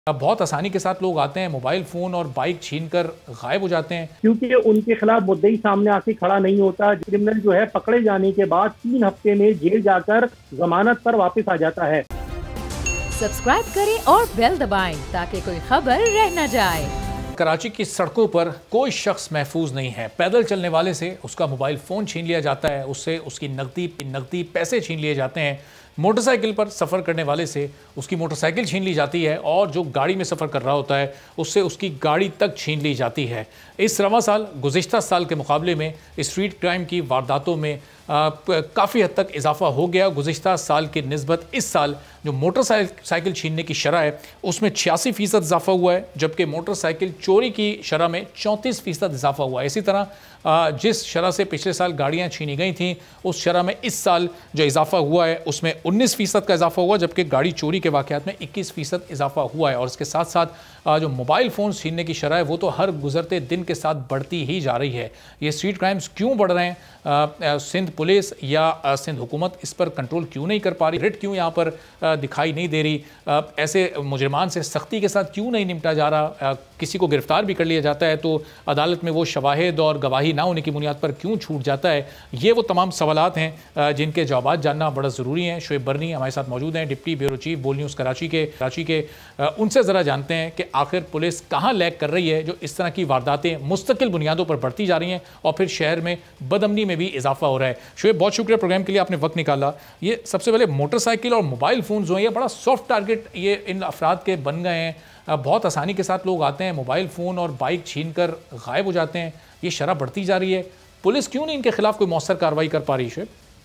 अब बहुत आसानी के साथ लोग आते हैं, मोबाइल फोन और बाइक छीनकर गायब हो जाते हैं। क्योंकि उनके खिलाफ मुद्दई सामने आके खड़ा नहीं होता। क्रिमिनल जो है पकड़े जाने के बाद 3 हफ्ते में जेल जाकर जमानत पर वापस आ जाता है। सब्सक्राइब करें और बेल दबाएं ताकि कोई खबर रह न जाए। कराची की सड़कों पर कोई शख्स महफूज नहीं है। पैदल चलने वाले से उसका मोबाइल फोन छीन लिया जाता है, उससे उसकी नकदी पैसे छीन लिए जाते हैं। मोटरसाइकिल पर सफ़र करने वाले से उसकी मोटरसाइकिल छीन ली जाती है और जो गाड़ी में सफ़र कर रहा होता है उससे उसकी गाड़ी तक छीन ली जाती है। इस रवां साल गुज़िश्ता साल के मुकाबले में स्ट्रीट क्राइम की वारदातों में काफ़ी हद तक इजाफा हो गया। गुज़िश्ता साल की निस्बत इस साल जो मोटरसाइकिल छीनने की शरह है उसमें 86% इजाफा हुआ है, जबकि मोटरसाइकिल चोरी की शरह में 34% इजाफा हुआ है। इसी तरह जिस शरह से पिछले साल गाड़ियाँ छीनी गई थीं उस शरह में इस साल जो इजाफा हुआ है उसमें 19% का इजाफा हुआ, जबकि गाड़ी चोरी के वाक़यात में 21% इजाफा हुआ है। और इसके साथ साथ जो मोबाइल फ़ोन छीनने की शरह है वो तो हर गुजरते दिन के साथ बढ़ती ही जा रही है। ये स्ट्रीट क्राइम्स क्यों बढ़ रहे हैं? सिंध पुलिस या सिंध हुकूमत इस पर कंट्रोल क्यों नहीं कर पा रही? रिट क्यों यहाँ पर दिखाई नहीं दे रही? ऐसे मुजरिमान से सख्ती के साथ क्यों नहीं निपटा जा रहा? किसी को गिरफ्तार भी कर लिया जाता है तो अदालत में वो शवाहिद और गवाही ना होने की बुनियाद पर क्यों छूट जाता है? ये वो तमाम सवालात हैं जिनके जवाब जानना बड़ा ज़रूरी है। शोएब बरनी हमारे साथ मौजूद हैं, deputy bureau chief Bol news Karachi के। उनसे ज़रा जानते हैं कि आखिर पुलिस कहाँ लैग कर रही है जो इस तरह की वारदातें मुस्तकिल बुनियादों पर बढ़ती जा रही हैं और फिर शहर में बदअमनी में भी इजाफा हो रहा है। शोएब, बहुत शुक्रिया प्रोग्राम के लिए, आपने वक्त निकाला। ये सबसे पहले मोटरसाइकिल और मोबाइल फ़ोन जो है ये बड़ा सॉफ्ट टारगेट ये इन अफराद के बन गए हैं। बहुत आसानी के साथ लोग आते हैं, मोबाइल फ़ोन और बाइक छीन कर गायब हो जाते हैं। ये शरह बढ़ती जा रही है, पुलिस क्यों नहीं इनके खिलाफ कोई मौसर कार्रवाई कर पा रही है?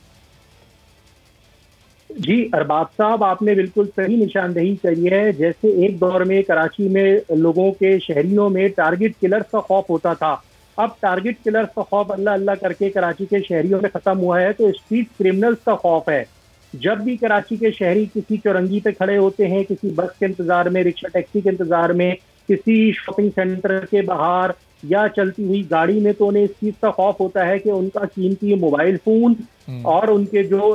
जी अरबाब साहब, आपने बिल्कुल सही निशानदेही करी है। जैसे एक दौर में कराची में लोगों के, शहरियों में टारगेट किलर्स का खौफ होता था, अब टारगेट किलर्स का खौफ अल्लाह अल्लाह करके कराची के शहरियों में खत्म हुआ है, तो स्ट्रीट क्रिमिनल्स का खौफ है। जब भी कराची के शहरी किसी चौरंगी पे खड़े होते हैं, किसी बस के इंतजार में, रिक्शा टैक्सी के इंतजार में, किसी शॉपिंग सेंटर के बाहर या चलती हुई गाड़ी में, तो उन्हें इस चीज का खौफ होता है कि उनका कीमती मोबाइल फोन और उनके जो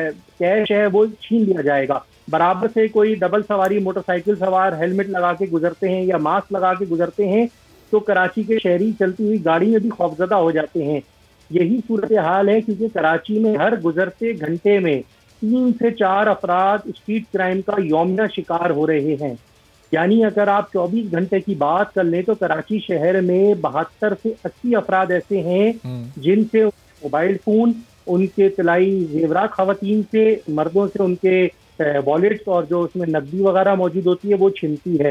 कैश है वो छीन लिया जाएगा। बराबर से कोई डबल सवारी मोटरसाइकिल सवार हेलमेट लगा के गुजरते हैं या मास्क लगा के गुजरते हैं तो कराची के शहरी चलती हुई गाड़ी में भी खौफजदा हो जाते हैं। यही सूरत हाल है क्योंकि कराची में हर गुजरते घंटे में 3 से 4 अफराद स्ट्रीट क्राइम का यौमिया शिकार हो रहे हैं। यानी अगर आप 24 घंटे की बात कर लें तो कराची शहर में 72 से 80 अफराद ऐसे हैं जिनसे मोबाइल फोन, उनके तलाई जेवरात, खवातीन से, मर्दों से उनके वॉलेट्स और जो उसमें नकदी वगैरह मौजूद होती है वो छिनती है।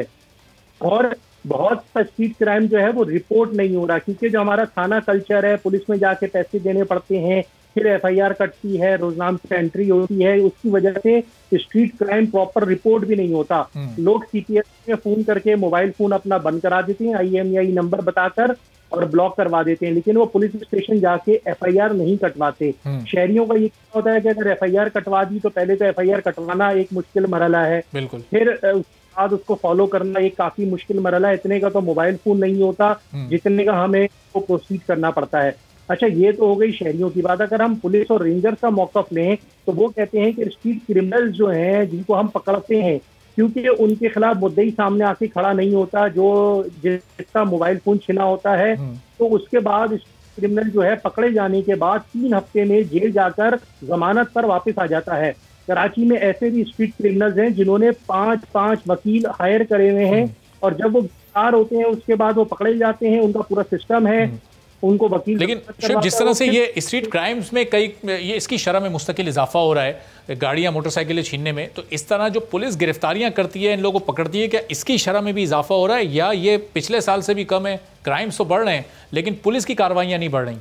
और बहुत सा स्ट्रीट क्राइम जो है वो रिपोर्ट नहीं हो रहा क्योंकि जो हमारा थाना कल्चर है, पुलिस में जाके पैसे देने पड़ते हैं, फिर एफआईआर कटती है, रोजनामे से एंट्री होती है, उसकी वजह से स्ट्रीट क्राइम प्रॉपर रिपोर्ट भी नहीं होता। लोग सीपीएस में फोन करके मोबाइल फोन अपना बंद करा देते हैं, IMEI नंबर बताकर, और ब्लॉक करवा देते हैं, लेकिन वो पुलिस स्टेशन जाके एफआईआर नहीं कटवाते। शहरियों का ये होता है कि अगर एफआईआर कटवा दी तो पहले तो एफआईआर कटवाना एक मुश्किल मरहला है, फिर उसके बाद उसको फॉलो करना एक काफी मुश्किल मरहला है। इतने का तो मोबाइल फोन नहीं होता जितने का हमें वो प्रोसीड करना पड़ता है। अच्छा, ये तो हो गई शहरियों की बात। अगर हम पुलिस और रेंजर्स का मौकफ लें तो वो कहते हैं कि स्ट्रीट क्रिमिनल्स जो हैं जिनको हम पकड़ते हैं क्योंकि उनके खिलाफ मुद्दई सामने आके खड़ा नहीं होता, जो जिसका मोबाइल फोन छिना होता है, तो उसके बाद क्रिमिनल जो है पकड़े जाने के बाद 3 हफ्ते में जेल जाकर जमानत पर वापस आ जाता है। कराची में ऐसे भी स्ट्रीट क्रिमिनल्स हैं जिन्होंने 5 वकील हायर करे हुए हैं और जब वो गिरफ्तार होते हैं उसके बाद वो पकड़े जाते हैं, उनका पूरा सिस्टम है, उनको वकील। लेकिन शिव, जिस तरह से ये स्ट्रीट क्राइम्स में ये इसकी शरह में मुस्तकिल इजाफा हो रहा है, गाड़ियां मोटरसाइकिलें छीनने में, तो इस तरह जो पुलिस गिरफ्तारियां करती है, इन लोगों को पकड़ती है, क्या इसकी शरह में भी इजाफा हो रहा है या ये पिछले साल से भी कम है? क्राइम्स तो बढ़ रहे हैं लेकिन पुलिस की कार्रवाइयां नहीं बढ़ रही।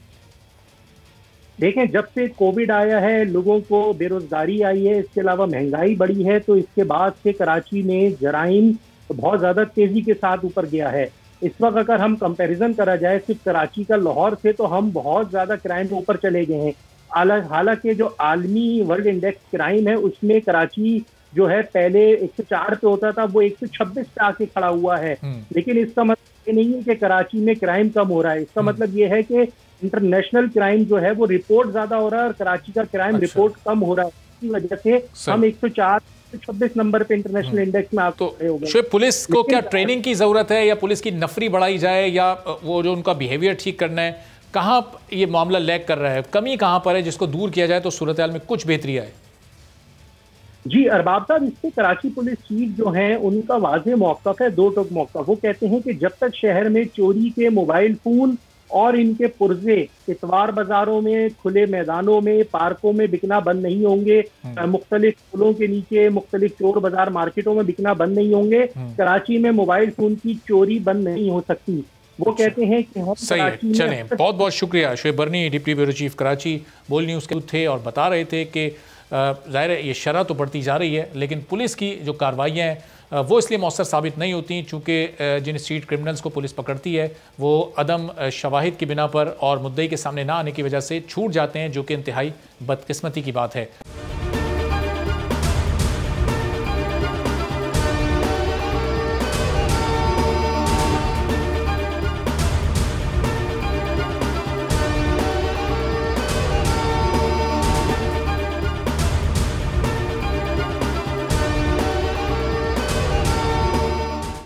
देखें, जब से कोविड आया है, लोगों को बेरोजगारी आई है, इसके अलावा महंगाई बढ़ी है, तो इसके बाद से कराची में जराइम बहुत ज्यादा तेजी के साथ ऊपर गया है। इस वक्त अगर हम कंपैरिजन करा जाए सिर्फ कराची का लाहौर से तो हम बहुत ज्यादा क्राइम में ऊपर चले गए हैं। हालांकि जो आलमी वर्ल्ड इंडेक्स क्राइम है उसमें कराची जो है पहले 104 पे होता था, वो 126 पे आके खड़ा हुआ है। लेकिन इसका मतलब ये नहीं है कि कराची में क्राइम कम हो रहा है, इसका मतलब ये है कि इंटरनेशनल क्राइम जो है वो रिपोर्ट ज्यादा हो रहा है और कराची का क्राइम रिपोर्ट कम हो रहा है। इसकी वजह से हम 104 26 नंबर पे इंटरनेशनल इंडेक्स में आप तो शुएब, पुलिस को क्या ट्रेनिंग की जरूरत है या पुलिस की नफरी बढ़ाई जाए या वो जो उनका बिहेवियर ठीक करना है, कहाँ ये मामला लैग कर रहा है, कमी कहाँ पर है जिसको दूर किया जाए तो सूरत हाल में कुछ बेहतरी आए? जी अरबाब साहब, इससे कराची पुलिस चीफ जो है उनका वाज़ेह मौक़िफ़ है, दो टोक मौक़िफ़। वो कहते हैं कि जब तक शहर में चोरी के मोबाइल फोन और इनके पुर्जे इतवार बाजारों में, खुले मैदानों में, पार्कों में बिकना बंद नहीं होंगे, मुख्तलिफ पुलों के नीचे मुख्तलिफ चोर बाजार मार्केटों में बिकना बंद नहीं होंगे, कराची में मोबाइल फोन की चोरी बंद नहीं हो सकती। वो कहते हैं कि हम सही है। चलें, बहुत बहुत शुक्रिया। शुएब बरनी, डिप्टी ब्यूरो चीफ कराची, बोल न्यूज़ के थे और बता रहे थे कि ज़ाहिर है ये शरह तो बढ़ती जा रही है, लेकिन पुलिस की जो कार्रवाइयाँ हैं वो इसलिए मौसर साबित नहीं होती चूँकि जिन स्ट्रीट क्रिमिनल्स को पुलिस पकड़ती है वो अदम शवाहिद की बिना पर और मुद्दई के सामने ना आने की वजह से छूट जाते हैं, जो कि इंतहाई बदकिस्मती की बात है।